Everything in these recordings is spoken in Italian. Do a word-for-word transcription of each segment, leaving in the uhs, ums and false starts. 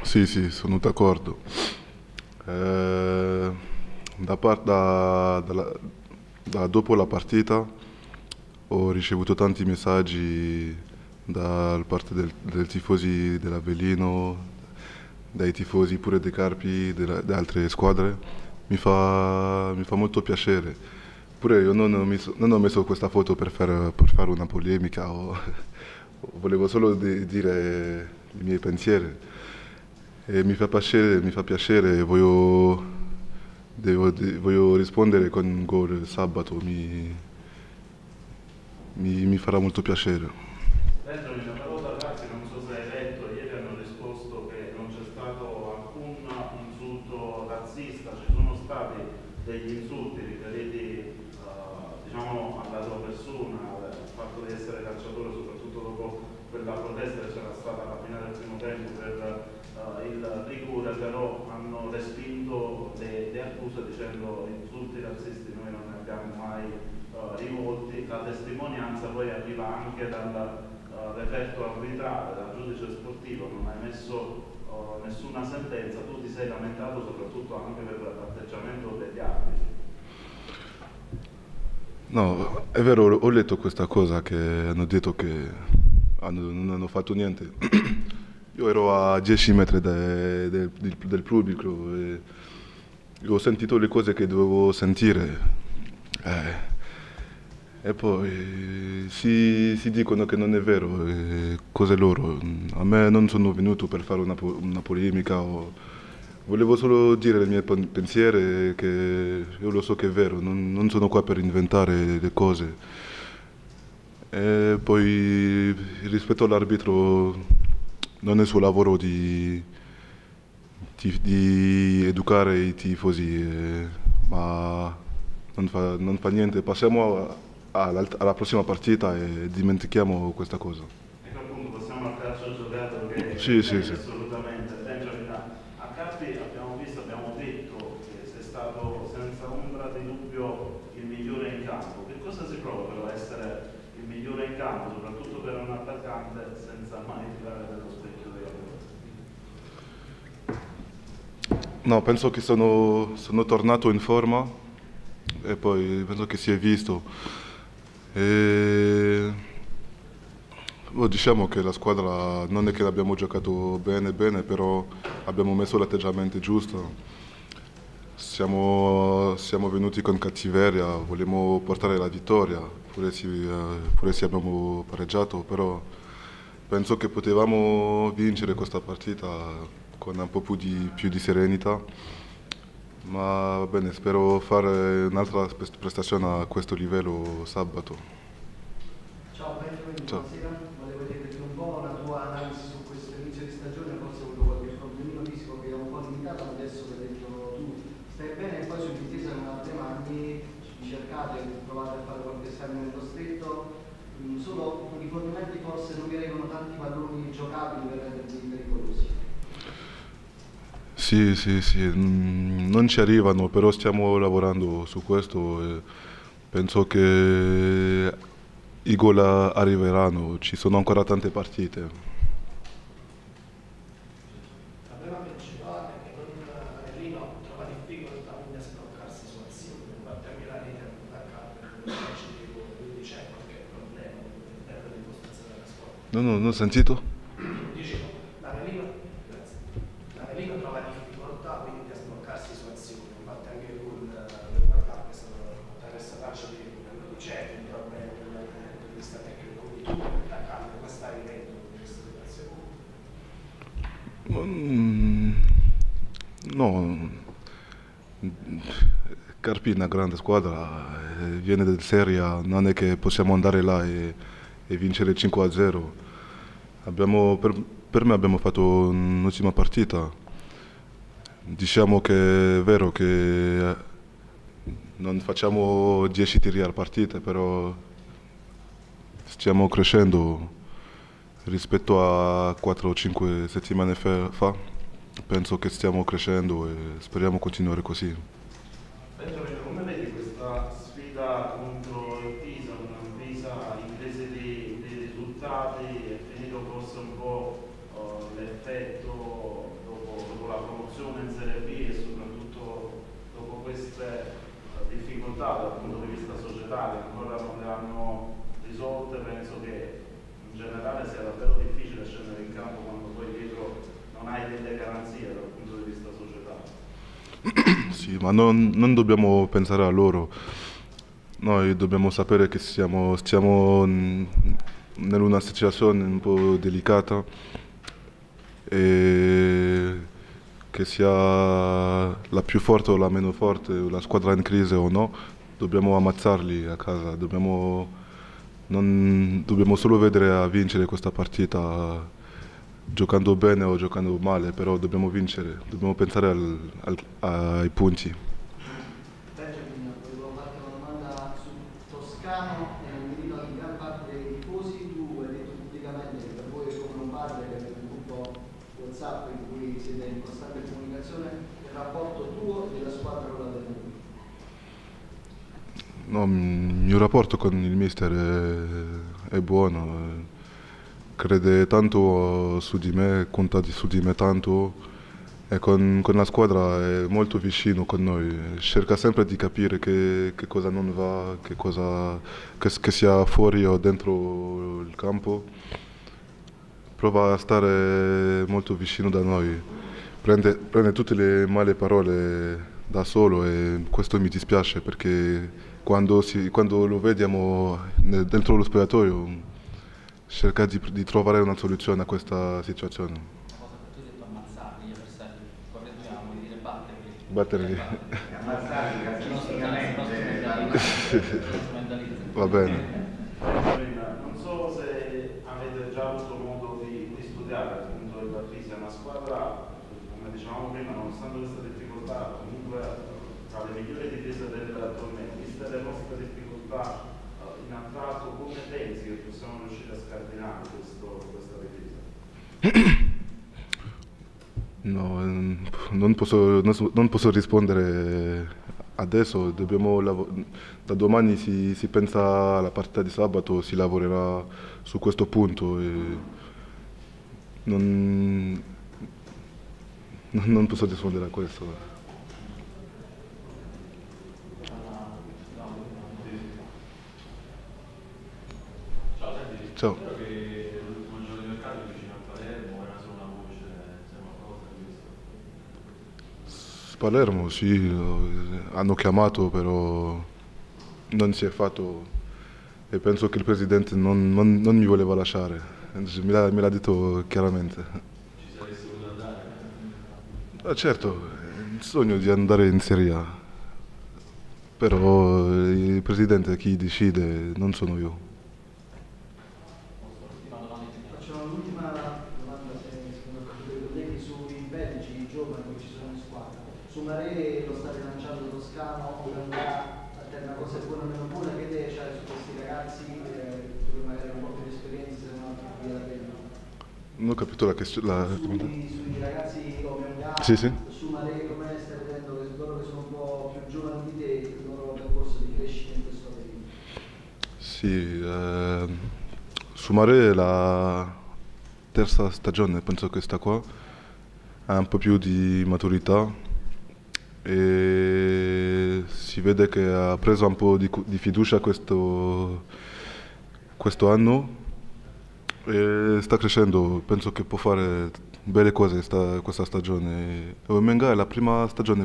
Sì, sì, sono d'accordo. Eh, da par- da- dalla- da- dopo la partita ho ricevuto tanti messaggi da parte del, del tifosi dell'Avellino, dai tifosi pure dei Carpi, della- di altre squadre. Mi fa, mi fa molto piacere. Pure io non ho messo, non ho messo questa foto per fare, per fare una polemica, o volevo solo di- dire i miei pensieri. E mi fa piacere, mi fa piacere, voglio, devo- de- voglio rispondere con un gol sabato, mi, mi- mi farà molto piacere. Benjamin, però da Carpi, non so se hai letto, ieri hanno risposto che non c'è stato alcun insulto razzista, ci sono stati degli insulti riferiti eh, diciamo alla tua persona, al fatto di essere calciatore, soprattutto dopo quella protesta che c'era stata alla fine del primo tempo per eh, il rigore, però hanno respinto le, le accuse dicendo insulti razzisti noi non ne abbiamo mai eh, rivolti. La testimonianza poi arriva anche dal Uh, referto arbitrale, dal giudice sportivo, non hai messo uh, nessuna sentenza, tu ti sei lamentato soprattutto anche per l'atteggiamento degli arbitri. No, è vero, ho letto questa cosa che hanno detto che hanno- non hanno fatto niente. Io ero a dieci metri da- del, del- del pubblico e ho sentito le cose che dovevo sentire. Eh, E poi si, si dicono che non è vero, e cose loro. A me non sono venuto per fare una, po- una polemica, o- volevo solo dire le mie pen- pensieri, che io lo so che è vero, non, non sono qua per inventare le cose. E poi rispetto all'arbitro non è il suo lavoro di, di- di educare i tifosi, eh, ma non fa, non fa niente. Passiamo a- alla, alla prossima partita e dimentichiamo questa cosa. Ecco appunto, passiamo al calcio giocato che Sì, sì, meglio sì. assolutamente. Benjamin, a Carpi abbiamo visto, abbiamo detto che sei stato senza ombra di dubbio il migliore in campo. Che cosa si prova però a essere il migliore in campo, soprattutto per un attaccante, senza mai tirare dello specchio dei lavori? No, penso che sono, sono tornato in forma e poi penso che si è visto. E oh, diciamo che la squadra non è che l'abbiamo giocato bene bene, però abbiamo messo l'atteggiamento giusto. Siamo, siamo venuti con cattiveria, vogliamo portare la vittoria, pure se, eh, pure se abbiamo pareggiato, però penso che potevamo vincere questa partita con un po' più di, più di serenità. Ma va bene, spero fare un'altra prestazione a questo livello sabato. Ciao Benjamin, Ciao. buonasera. Volevo chiederti un po' la tua analisi su questo inizio di stagione, forse ho avuto qualche problemino fisico che è un po' limitato, ma adesso che hai detto tu stai bene e poi su difesa non avete magni, vi cercate, provate a fare qualche esame nello stretto, mm, solo i rifornimenti forse non vi arrivano tanti palloni giocabili per renderli pericolosi. Sì, sì, sì, mm, non ci arrivano, però stiamo lavorando su questo e penso che i gol arriveranno, ci sono ancora tante partite. Il problema principale è che con Marellino trova difficoltà quindi a sbloccarsi su azione, infatti anche la rete non attaccato per quindi c'è qualche problema per l'impostazione della squadra. No, no, non ho sentito? Dicevo, l'Avelino, grazie. L'Avelino trova difficoltà quindi a sbloccarsi su azione, infatti anche il gol del Guardacchia è stato attraverso la faccia di quindi c'è un problema di questa tecnica, quindi tu attaccando come stai vivendo in questa situazione? Mm, no, Carpi è una grande squadra, eh, viene del Serie A, non è che possiamo andare là e, e vincere cinque a zero. Abbiamo, per, per me abbiamo fatto un'ottima partita. Diciamo che è vero che non facciamo dieci tiri a partita, però stiamo crescendo rispetto a quattro o cinque settimane fa. Penso che stiamo crescendo e speriamo continuare così. Benjamin, come vedi questa sfida contro il Pisa, una Pisa in crisi di, di risultati, è finito forse un po' uh, l'effetto dopo dopo la promozione in Serie B e soprattutto dopo queste difficoltà dal punto di vista societario ancora non le hanno risolte, penso che in generale sia davvero difficile scendere in campo quando poi dietro non hai delle garanzie dal punto di vista societario. Sì, ma non, non dobbiamo pensare a loro. Noi dobbiamo sapere che siamo, stiamo in una situazione un po' delicata e che sia la più forte o la meno forte, la squadra in crisi o no, dobbiamo ammazzarli a casa, dobbiamo, non, dobbiamo solo vedere a vincere questa partita giocando bene o giocando male, però dobbiamo vincere, dobbiamo pensare al, al, ai punti. Benjamin, volevo farti una domanda su Toscano e mi ricordo di gran parte dei tifosi, tu hai detto pubblicamente che per voi è come un padre, che avete un gruppo WhatsApp in cui siete in costante comunicazione, il rapporto tuo e della squadra con la Venuti. No, il mio rapporto con il mister è, è buono, crede tanto su di me, conta su di me tanto e con, con la squadra è molto vicino con noi, cerca sempre di capire che, che cosa non va, che, cosa, che, che sia fuori o dentro il campo, prova a stare molto vicino da noi, prende, prende tutte le male parole da solo e questo mi dispiace perché quando, si, quando lo vediamo dentro lo spogliatoio cerca di, di trovare una soluzione a questa situazione. La cosa che tu hai detto ammazzarli gli avversari, correggiamo, vuol dire batterli. Batterli. Ammazzarli calcisticamente. Va bene. Non so se avete già avuto modo di, di studiare appunto il Battisti, è una squadra, come dicevamo prima, nonostante questa difficoltà, comunque tra le migliori difese del torneo. Viste le vostre difficoltà in attacco, come pensi che possiamo riuscire a scardinare questo, questa difesa? No, non posso, non posso rispondere adesso, dobbiamo da domani si, si pensa alla partita di sabato, si lavorerà su questo punto e non, non posso rispondere a questo. Ciao. Spero che l'ultimo giorno di mercato vicino a Palermo era solo una voce, insomma, qualcosa di questo. Palermo sì, hanno chiamato però non si è fatto e penso che il presidente non, non, non mi voleva lasciare, me l'ha, me l'ha detto chiaramente. Ci saresti voluto andare? Ah, certo, è il sogno di andare in Serie A, però il presidente chi decide non sono io. Facciamo l'ultima domanda, se secondo i colleghi, sui belgi, i giovani che ci sono in squadra. Su Mare lo sta rilanciando Toscano, o a te una cosa è buona o meno buona, che idee c'hai su questi ragazzi, eh, tu che magari hai un po' più di esperienza, se non altri qui da bene? Non ho capito la questione. Sui, sui ragazzi come Ongà, sì, sì. su Mare come stai vedendo che loro che sono un po' più giovani di te, il loro percorso di crescita in questo periodo? Sì, eh, su Mare la terza stagione, penso che sta qua, ha un po' più di maturità e si vede che ha preso un po' di, di fiducia questo, questo anno e sta crescendo, penso che può fare belle cose sta, questa stagione. Omenga è la prima stagione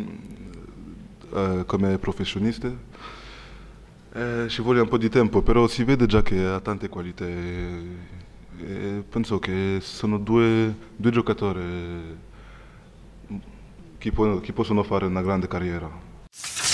eh, come professionista. Eh, ci vuole un po' di tempo, però si vede già che ha tante qualità e, e penso che sono due, due giocatori che, può, che possono fare una grande carriera.